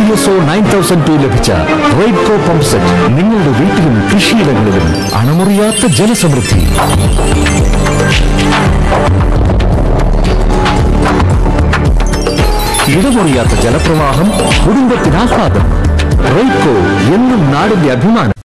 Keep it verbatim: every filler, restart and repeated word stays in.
S O nine thousand two ലഭിച്ച റൈഡ്കോ pump set നിങ്ങളുടെ വീട്ടിലും കൃഷിയിടങ്ങളിലും അണമുറിയാത്ത ജലസമൃദ്ധി. ഇടമുറിയാത്ത ജലപ്രവാഹം, കുടുംബത്തിന് ആഹ്ലാദം. റൈഡ്കോ എന്നും നാടിന്റെ അഭിമാനം.